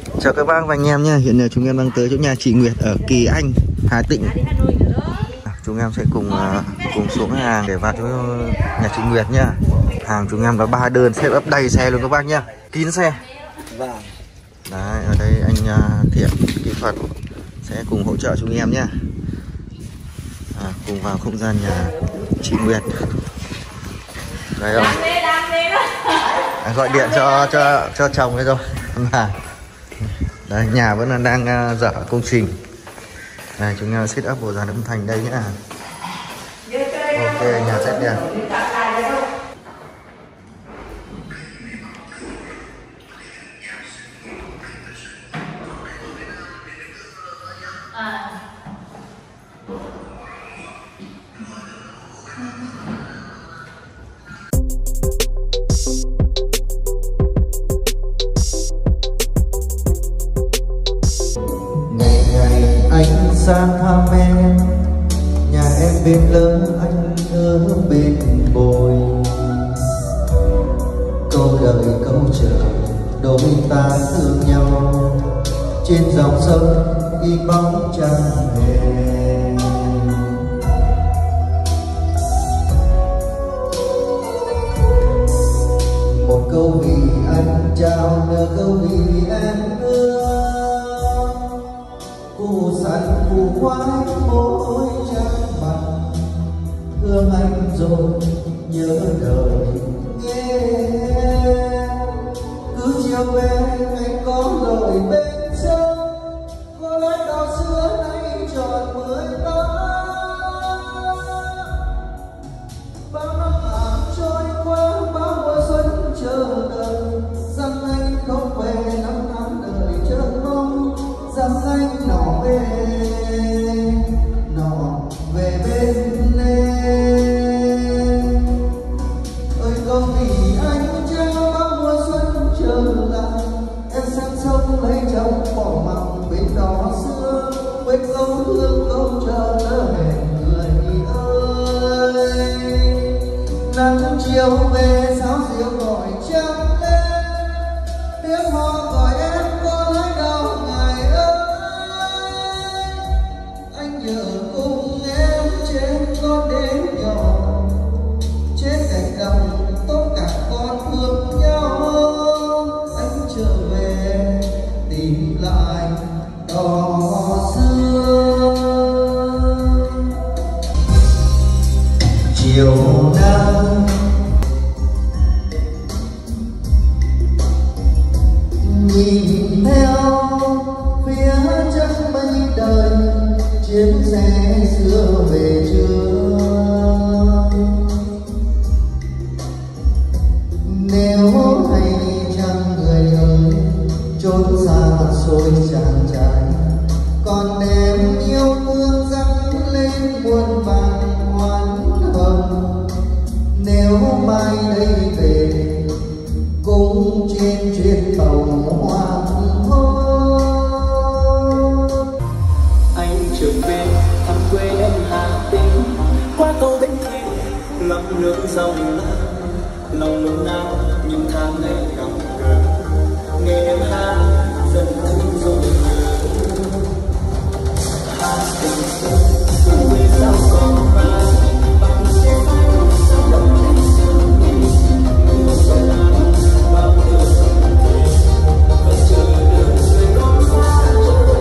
Chào các bác và anh em nhé. Hiện giờ chúng em đang tới chỗ nhà chị Nguyệt ở Kỳ Anh, Hà Tĩnh. Chúng em sẽ cùng xuống hàng để vào chỗ nhà chị Nguyệt nhá. Hàng chúng em có 3 đơn, xe ấp đầy xe luôn các bác nhá, kín xe. Vâng. Đấy, ở đây anh Thiện kỹ thuật sẽ cùng hỗ trợ chúng em nhá. Cùng vào không gian nhà chị Nguyệt. Đây rồi. Gọi điện cho chồng ấy rồi. Đây, nhà vẫn là đang dở công trình. Đây, chúng em set up bộ dàn âm thanh đây nhá. Ok, nhà set đèn. Anh sang thăm em, nhà em bên lớn, anh ở bên bồi. Câu đợi câu chờ, đôi ta thương nhau trên dòng sông đi bóng trăng hè. Một câu vì anh trao, nửa câu vì em ưa. Cô sẵn phù khoái mỗi trang mặt, thương anh rồi nhớ đời nghe. Cứ chiều về anh có lời bên sông, có lẽ đào xưa nay tròn 10 năm. Bao năm tháng trôi qua, bao mùa xuân chờ đợi, rằng anh không về, năm tháng đời chờ mong, rằng anh nọ về bên em. Ơi câu vì anh trao bao mùa xuân trở lại, em sang sông lấy chồng bỏ mặc bên đó xưa, quên câu thương câu chờ lỡ hẹn người ơi. Nắng chiều về sáo diệu gọi trăng lên, tiếng họ gọi em có lối đâu ngày ơi. Anh nhớ cùng em trên con đê nhỏ, trên cánh đồng tất cả con thương nhau. Anh trở về tìm lại đò xưa. Chiều nắng nhìn theo phía chân mây đời, chuyến xe xưa về chưa. Nếu hay chăng người ơi trốn xa xôi chàng trai, còn đem yêu thương dắt lên muôn vàn hoán hồng. Nếu mai đây về cũng trên chuyến tàu hoàng hôn. Anh trở về thăm quê em Hà Tĩnh, qua cầu Bến Thủy ngập nước dòng lòng nôn nao những tháng ngày gặp gỡ. Nghe em hát dần thương rồi hát tình xưa quê sao còn vang bằng tiếng lòng anh sương đi mùa xuân lan bao giờ về vẫn chờ đợi người con xa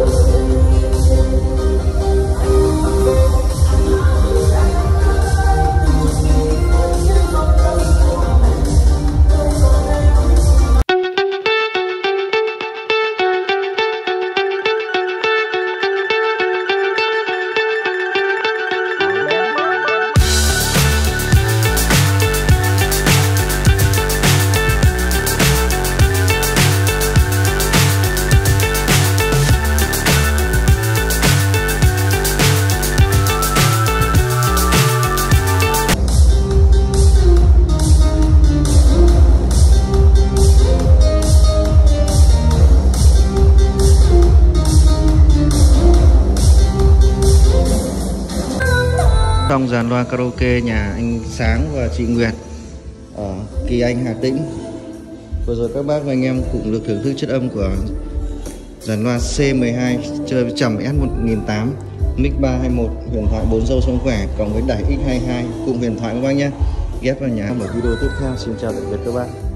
Trong dàn loa karaoke nhà anh Sáng và chị Nguyệt ở Kỳ Anh, Hà Tĩnh. Vừa rồi các bác và anh em cũng được thưởng thức chất âm của Dàn loa C12 chơi với trầm S1008, mic 321, huyền thoại 4 dâu sống khỏe cộng với đẩy X22 cùng huyền thoại các bác nhé. Ghép vào nhà. Ở video tiếp theo, xin chào tạm biệt các bác.